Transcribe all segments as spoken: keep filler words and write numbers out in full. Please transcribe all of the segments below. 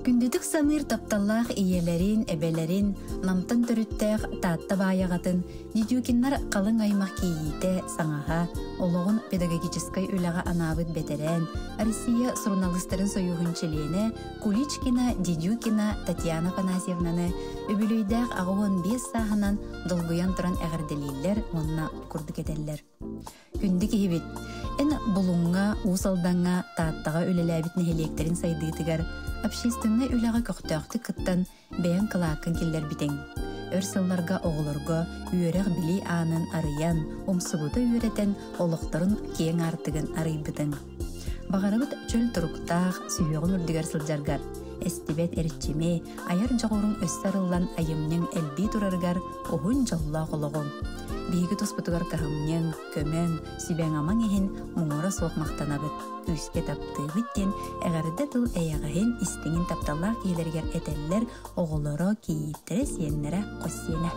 Күндүтүк саныр тапталлах иелерин, эбелерин, намтан төрүттэх таатта баайагатын, дидюкиннар калың аймак кийите саңаха, ологун педагогической үлага анабыт бетерен, Россия журналистерин союгун члене Куличкина, Дидюкина, Татьяна Панасьевнаны өбүлүйдәк агуон бес саханан долгуян туран әгәрделейлер, онна курдук этеллер. Күнді кехибит, эн булунга, усалданга, тааттага өлеләбит нехелектерин сайдыытыгар, общественный үлага көктөктү кыттан бэйэн кылааккын киллер битең. Өрсылларга оғылырга үйерек били анын арыян, омсубута үйретен олықтарын кең артыгын арыйбытын. Бағарабыт чөл тұруқтақ, сүйеғын үрдігер сылжаргар, эстибет эритчиме, аяр жоғырын өссарылан айымның әлби тураргар, оғын жалла қолығын. Биги туспутугар кахамнен, көмен, сибен аман ехин муңора соқ мақтанабыт. Үске таптығыттен, әғарда тыл әяғахин истеңін тапталлақ кейлергер әтәллер оғылыра кейіптері сиенлері қосиені.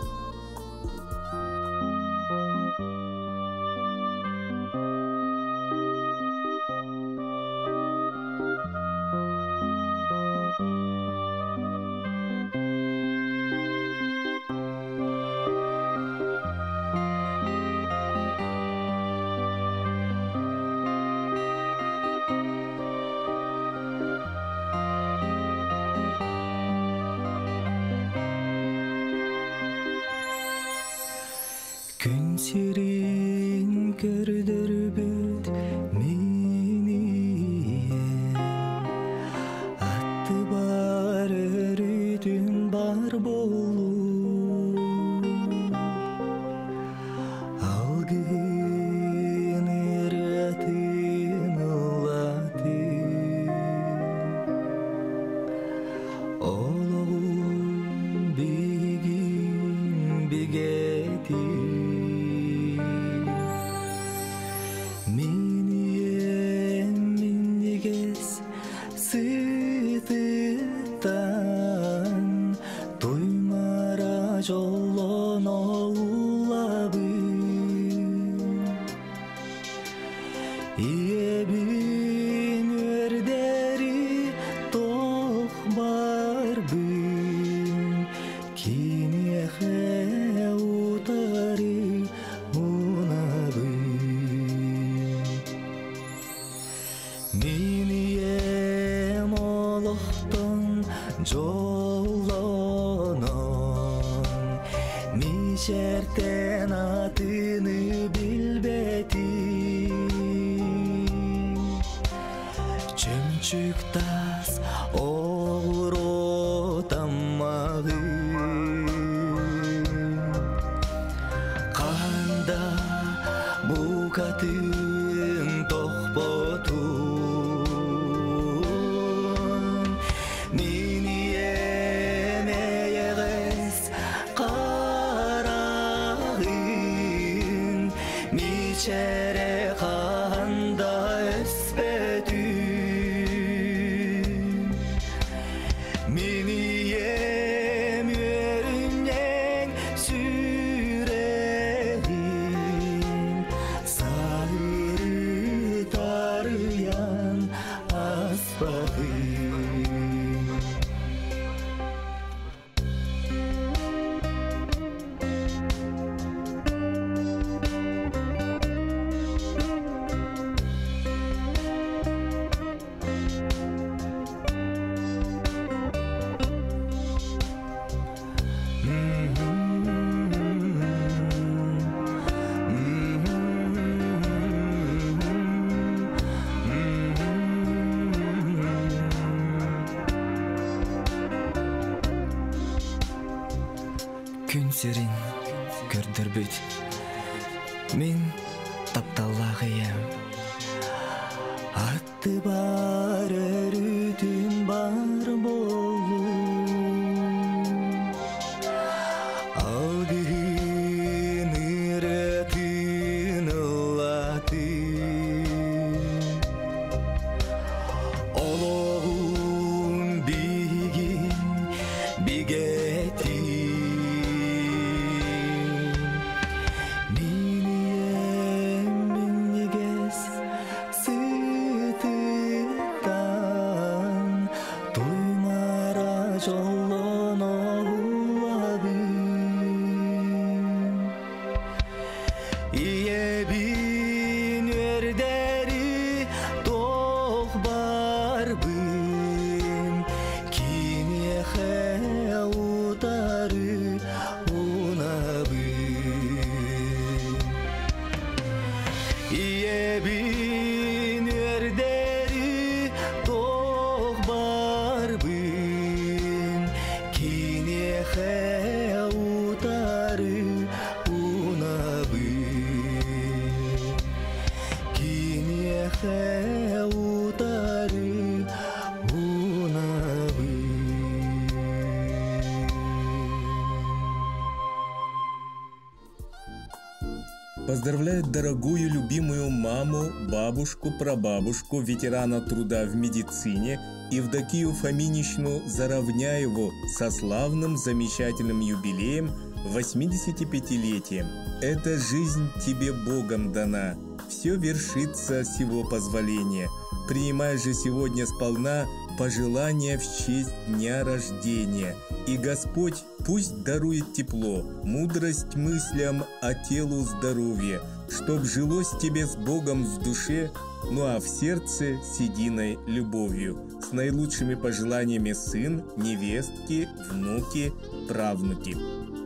Күн сирин көрдөрбөт менен атты бар өрүтүн бар болу алгын ыратын улаты ологун бигин бигети Сытыттан тоймара жолон оулабы Иебин өрдери тох барбын Кинехе утары унабы Минием олохтон жолонон Мишертен атыны билбети Чөмчүк тас оғуро таммагы Канда букатын тохпоту Мичере канда өспөтүн Минием өрүнен сүрегин Сары тарыян аспагын Күн сирин көрдөрбөт мен тапталлагыям атты бар өрүтүн бар болу алдыгын ыратын ылаты ологун бигин бигети Miniyem minniges sıtıktan жоллон оғулабын иебин өрдери тоқ барбын кинехе утары унабын иебин өрдери тоқ барбын кинехе утары унабын кинехе утары унабын. Поздравляет дорогую любимую маму, бабушку, прабабушку, ветерана труда в медицине Евдокию Фоминичну Заровняеву со славным замечательным юбилеем восьмидесятипятилетием. Эта жизнь тебе Богом дана, все вершится с его позволения. Принимай же сегодня сполна пожелания в честь дня рождения. И Господь пусть дарует тепло, мудрость мыслям, а телу здоровье, чтоб жилось тебе с Богом в душе, ну а в сердце с единой любовью. С наилучшими пожеланиями сын, невестки, внуки, правнуки.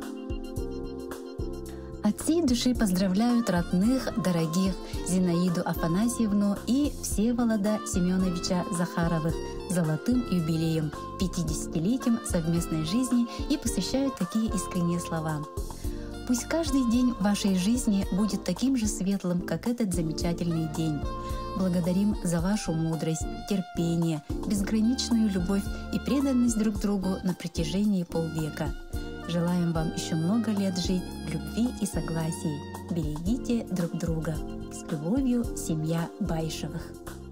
От всей души поздравляют родных, дорогих Зинаиду Афанасьевну и Всеволода Семеновича Захаровых с золотым юбилеем, пятидесятилетием совместной жизни и посвящают такие искренние слова. Пусть каждый день вашей жизни будет таким же светлым, как этот замечательный день. Благодарим за вашу мудрость, терпение, безграничную любовь и преданность друг другу на протяжении полвека. Желаем вам еще много лет жить в любви и согласии. Берегите друг друга. С любовью, семья Байшевых.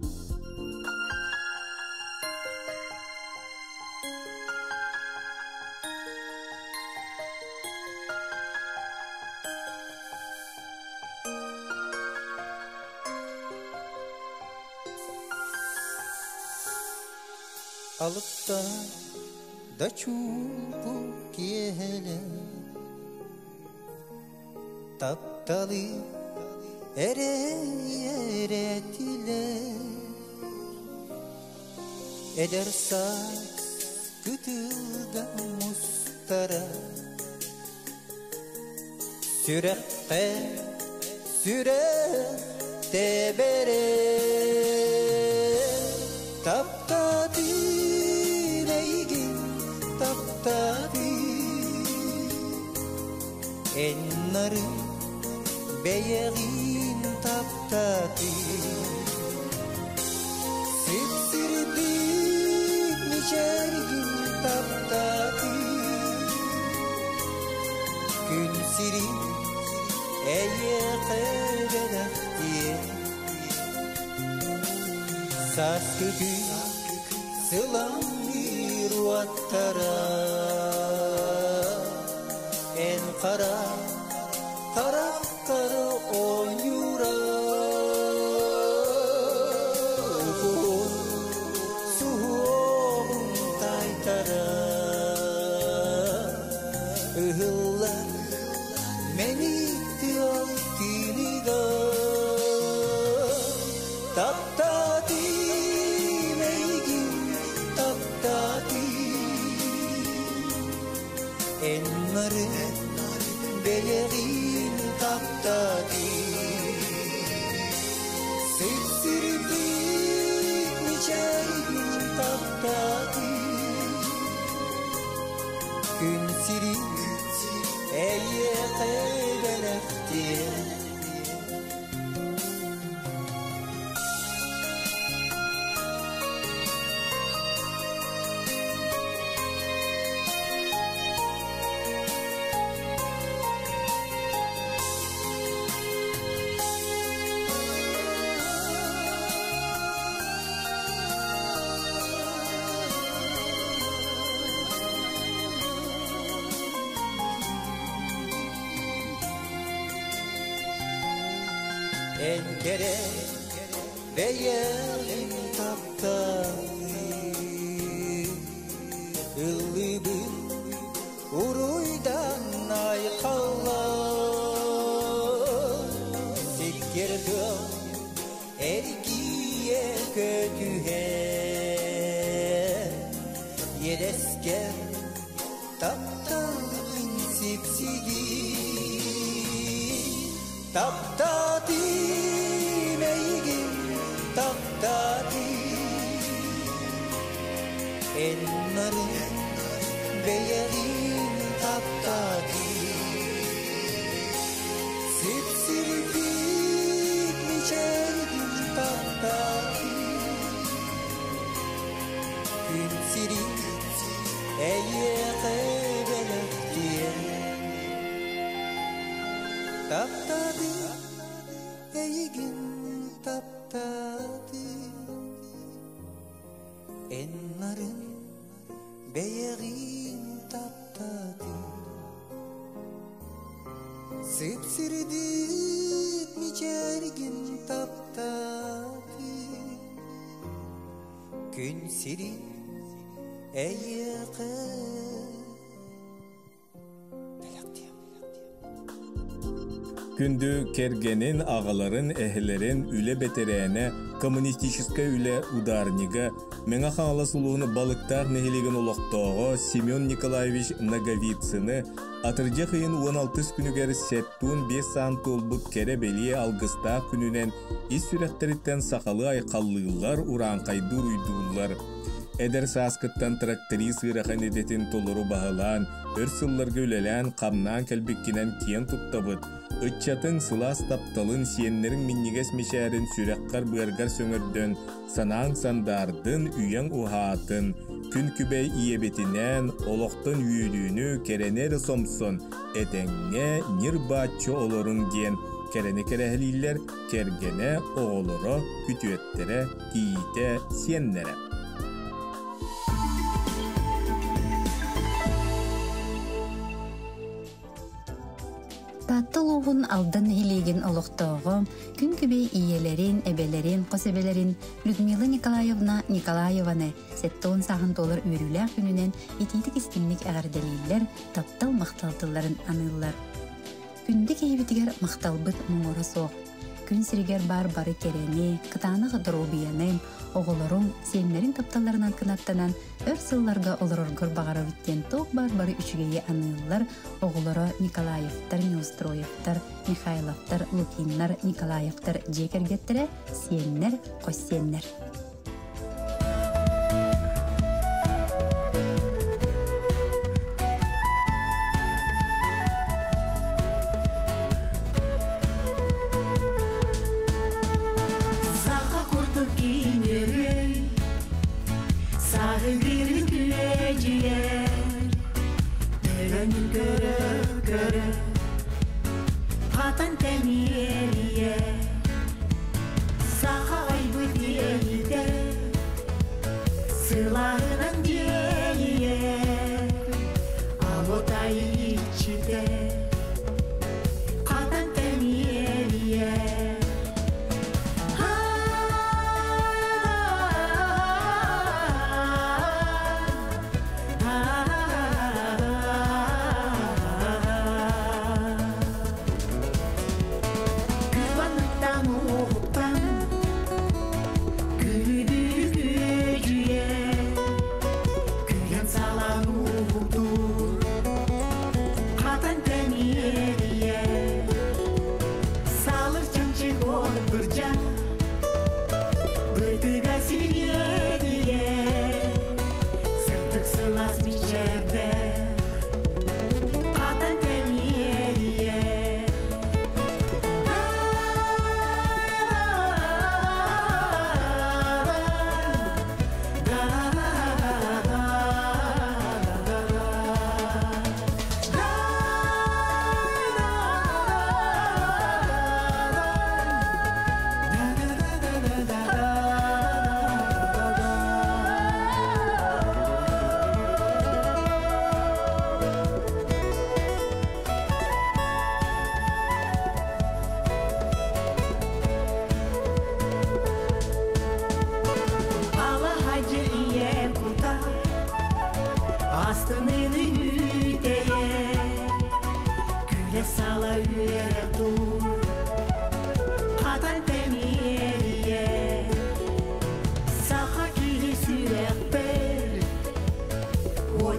Alıpta da çubuk gele Taptalı ere eretile Eder saz kütülden mustara Sürekte sürekte bere Taptadı Enları beyeğin taptadı Sipsirdik niçergin taptadı Gün siri eye kebelek diye Saz kökü sılan bir vattara En kara, kara kara oyura Suhum taytara Ihıllar meni diyor diniga Taptati meygin taptati Enları beyeğin taptadı Sipsirdik niçergin taptadı Gün siri eye kebelek diye Enkere beyeğin taptağı Illı Yedesker taptalın sipsili taptati meygin taptati enların beyerin taptati sipsirdik miçergin taptati gün sirin eye kebelek diye taptati eygin taptati enların beyerin taptati sipsirdik miçergin taptati gün sirin eye Күндү кергенин ағаларын эхлерин үле бетерене коммунистическая үле ударнига меңа хаңаласылууну балыктар нехилеген олоқтоого Семен Николаевич Наговицыны атыржа кыйын он алты күнүгер сеттун беш сан толбут кере белие алгыста күнүнен ис сүректериттен сакалы айкаллыылар ураанкайдуур уйдуулар. Эдер сааскыттан тракторист ырахан эдетин толору бағалан, өр сылларга үлелен камнан кәлбеккинен киен туттабыт. Өтчатын сылас тапталын сиеннерин миннигес мешәрін сүреккар бұяргар сөңірден, санаң сандардын үйен ухаатын, күн күбей иебетінен олоқтын үйілүүнү керенері сомсон, этеңе нир баччо олорун ген, керене керехлилер кергене оғолоро күтүеттере киите сиеннере. Таттылуғын алдан хилеген олықтоғы, күн күбей иелерин, эбелерин, қосебелерин Людмила Николаевна Николаеваны сеттон сағын толыр үйрілі күнінен етейдік істемлік әғірделейлер таптал мақталтыларын анылар. Күнді кейбітігер мақталбыт мұңыры соқ. Күн сиригер бар-бары керені, қытаны ғыдырубияны, оғылырың сенлерин тапталарынан кынаттанан өр сылларга олороргор бағара өттен тоқ бар-бары үшігейе анылар оғылыры Николаевтар, Неустроевтар, Михайловтар, Лукиннар, Николаевтар жекергеттері сеннер, қос сеннер.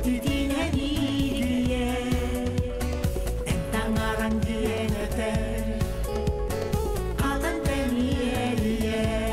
tütine diye entang arang diye neter atan teniye diye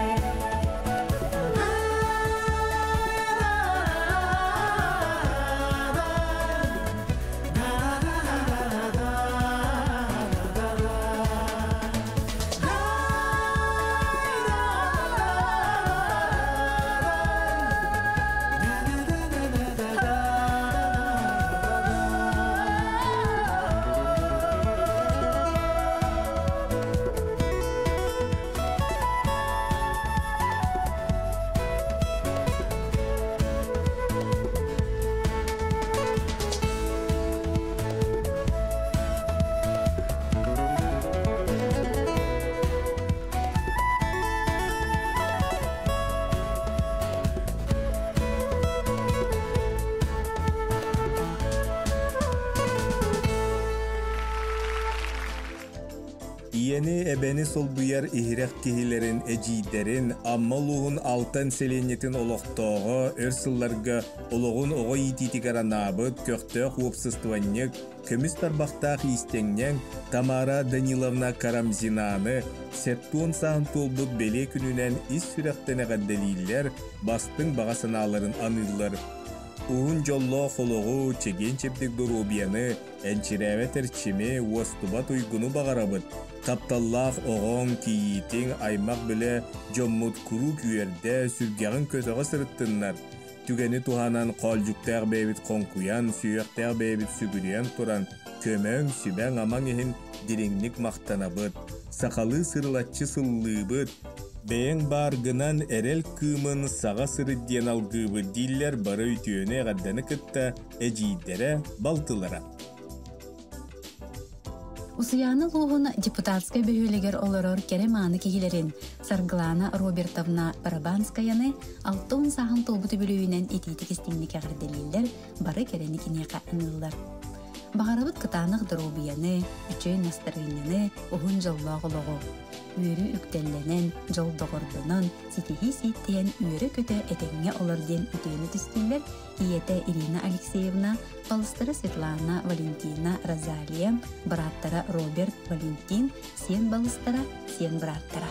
Iyeni ebeni sol buyar ihirek kihilerin eciderin ammaluğun altan seleniyetin oloqtoğu örsıllarga oloğun oğu ititikara nabıt köqtö huopsıstvannyk kömüs tarbaqtaq istengen Tamara Danilovna Karamzinanı settun sağın tolbut bele gününen is süreqtene deliller bastın bağasınaların anıllar. Uğun jollo xoloğu çegen çeptik durubiyanı ençirevet erçimi uastubat uygunu bağarabıt. Taptallaq oğon kiyitin aymaq bile jommut kuru küyerde sürgağın kötöğü sırıttınlar. Tügeni tuhanan qaljuktaq bebit konkuyan, süyöqtaq bebit sügüleyen turan kömöň süben aman ehin diringlik maqtanabıt. Sakalı sırlatçı sıllıbıt. Beğen bargınan erel kımın sağa sırıddiyen algıbı diller bara ütüyöne gaddanı kıtta ecidere baltılara. Usuyana luğun депутатскай бөһүлегер олорор кереманы кихилерин Сарглана Робертовна Барабанскаяны алтын саһын толбуту бүлүүнен этити кистиңни кагырделилер бары керени кинека аныллар. Багарабыт кытаанах дробияны, үчөй настырыйняны, ухун жоллоголого. Үйрү үктелленен, жолдогордунан, ситихи ситтиен үйрү көтө этеңге олор ден үтөөнү түстүллер, иете Ирина Алексеевна, балыстары Светлана Валентина Розалия, браттара Роберт Валентин, сен балыстара, сен браттара.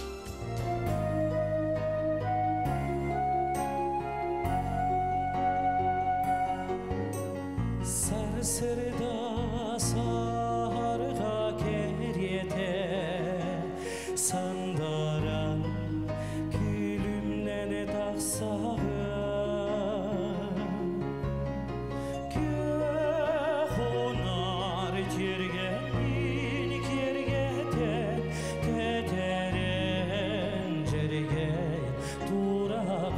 Sarsırda sarga keriyete sandaran külümden taksağı köhonar kergen kergete keteren cerge durağı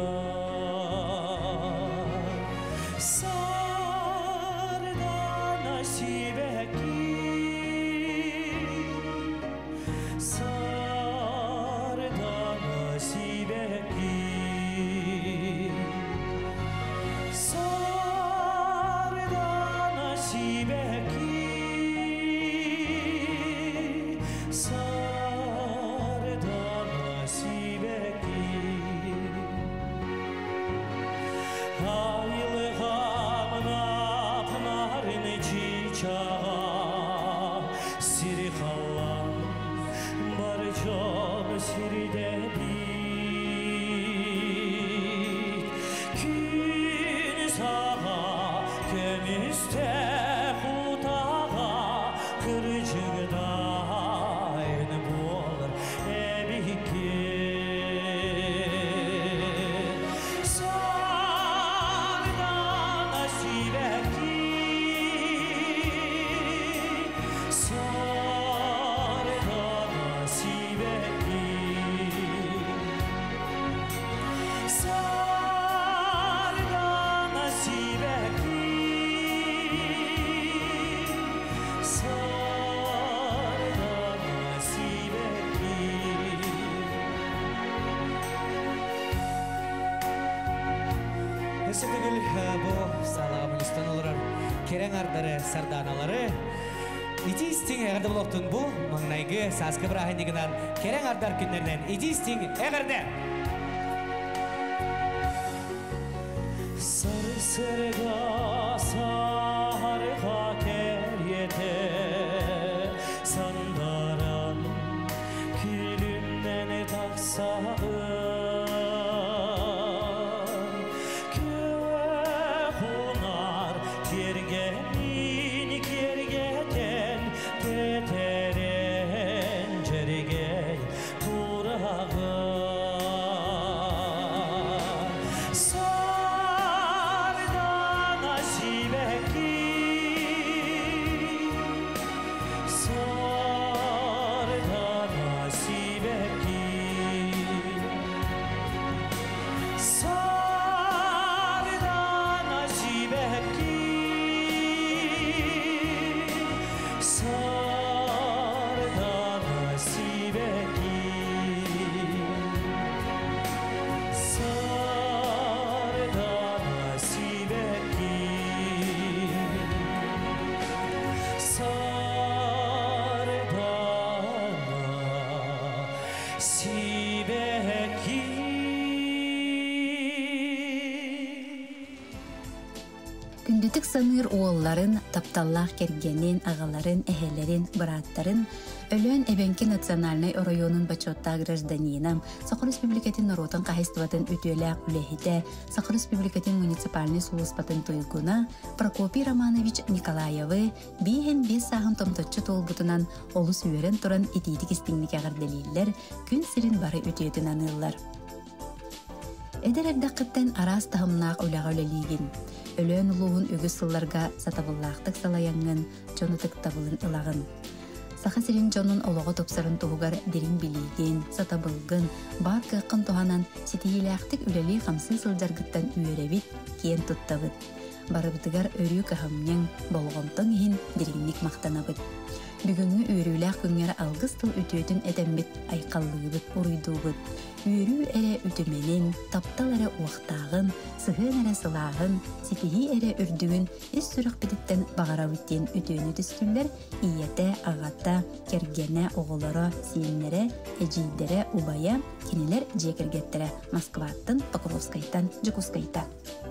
Sütügül bu sağlığımın üstten olurur. Keren ardları, sardanaları. İti istin eğerde buloktun bu, mağnaygı saskı bırahindiginden keren ardar günlerden iti istin eğerde. sarı sarıga sarıga keryete sandaran külümden taksağın köve konar kergenin kergeten teteren cerge turağın Күндүтүк саныр оолларын, тапталлах кергенин, агаларын, эхелерин, браттарын, өлөн эбенки национальный районун бачотта гражданинам, Сахар Республикатын наротын кахистыбатын үтөләк үлехите, Сахар Республикатын муниципальный сулуспатын туйгуна, Прокопий Романович Николаевы, бейхен бес сағын томтотчы толбутунан олус үйерен туран итидик истиңник ағырделейлер, күн сирин бары үтөтін анылар. Эдер эрдақыттан арас тахымнаақ үләға үлелейгін. Өлөн улуғын үгі сылларға сатабыллақтық салаяңын, жонытық табылын ылағын. Саха сирин жонун олоға топсарын туғығар дерин билейген, сатабылгын, бар кыққын туғанан сетиеляқтық үлелей қамсын сылдаргыттан үйеревит кен туттабыд. Барыбытыгар өрі кахамнен болғонтың ехін деринник мақтанабыд. Бүгінгі үйріләқ күнгер алғыз тыл үтөтін әдәмбет айқаллығыбыд, ұруйдуғыд. Үйрі әрі үтіменен, таптал әрі уақтағын, сығын әрі сылағын, сетихи әрі үрдігін, үс сүрік бітіттен бағара өттен үтөні түстілер, ияті, ағата, кергені, оғылары, сиенлері, әжейдері, убая, кенелер жекіргеттері Москваттын, Покровскайтан, Жукускайтан.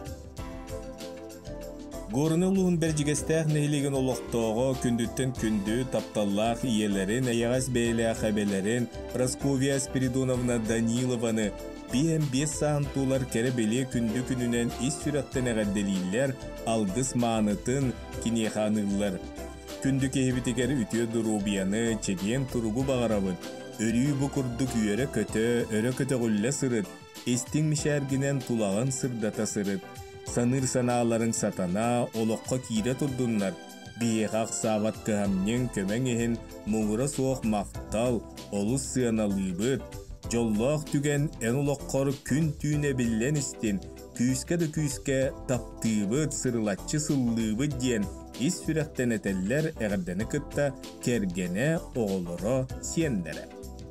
Горыны улуын бәржігестәқ нәйлеген олықтоғы күндіттен күнді тапталлақ иелерін, аяғас бәйләқ әбелерін, Прасковья Спиридоновна Данилованы, бейін бес сағын тулар кәрі беле күнді күнінен ес сүрәттен әғәдделейлер, алғыс мағынытын кенеқанылар. Күнді кәйбітігер үте дұрубияны чеген тұрғу бағарабыд. Өрі бұқырдық үйері көті, өрі көті ғүлі сырыд, естің мішәргінен тулаған сырдата сырыд. Саныр саналарын сатана, олыққа кейде тұрдынлар. Бейеқақ сават көхамнен көмәң ехін мұңыра соқ мақтал, олыс сыяналыбыд. Жоллақ түген ән олыққар күн түйіне білен істен, күйіске де күйіске таптыбыд, сырылатчы сыллыбыд ден, ес сүрәқтен әтәлләр әғірдені күтті кергене оғылыра сендері.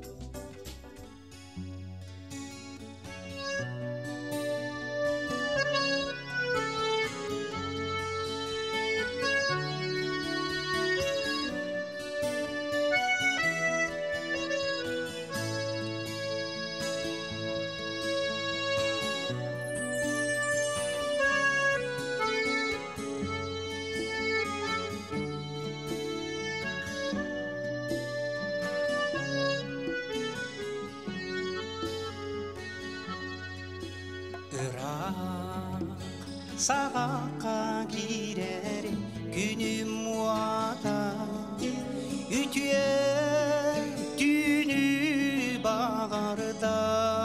Sağaqa girer günüm muata ütüye dünü bağırda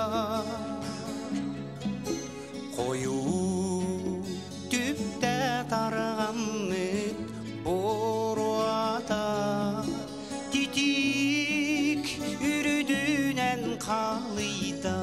koyu tüpte tarğamıt boruata titik ürüdünen kalıyda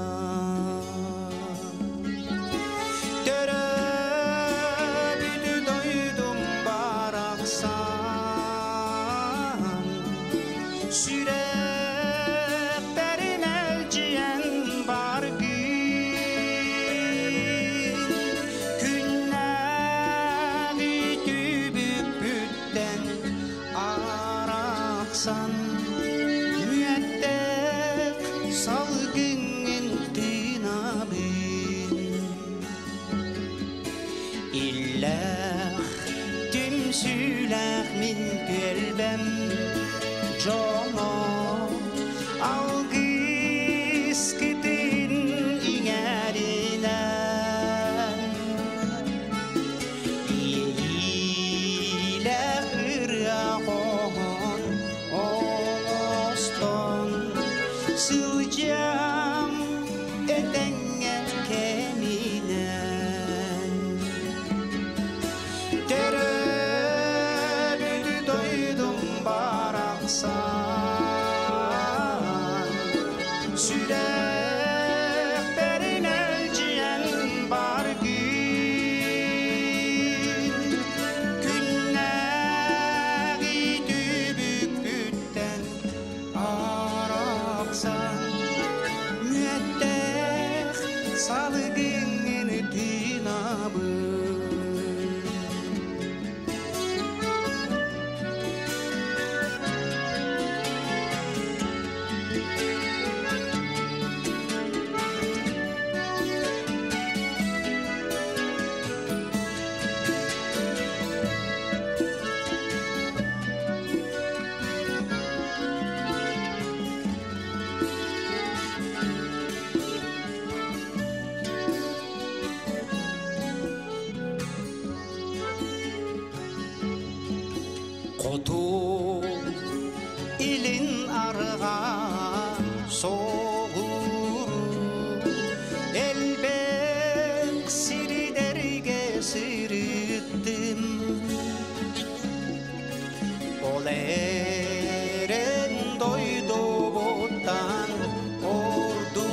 İllah tümsülak min gölbem Jono algis kitin ingarinan İlah ırağon oloston Sıcam edenge keminen Teröbüdü doydum baraksan Sürek elciyen bar gün Günleri dübük bütten araksan Müeddeh salgının dinabı Kotu ilin arga soğur Elbek siri derge sırıttım Ol eren doydu bottan ordu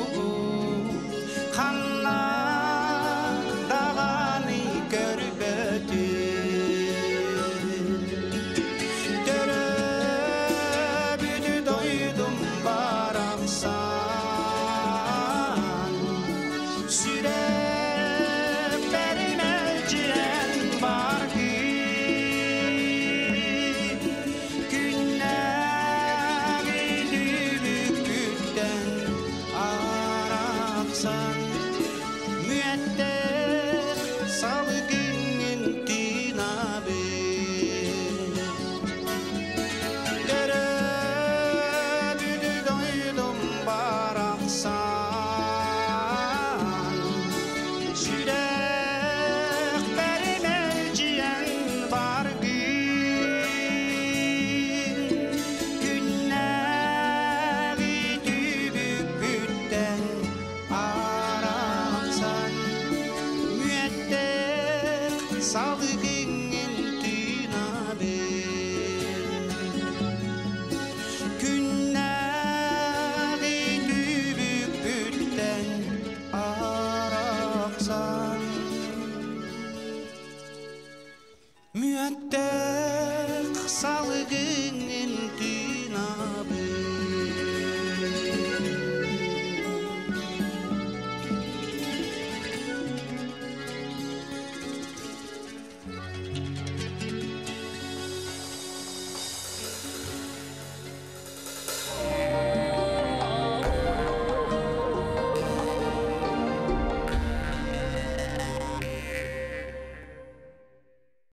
Kanna dağını görbödüm Müeddek salgın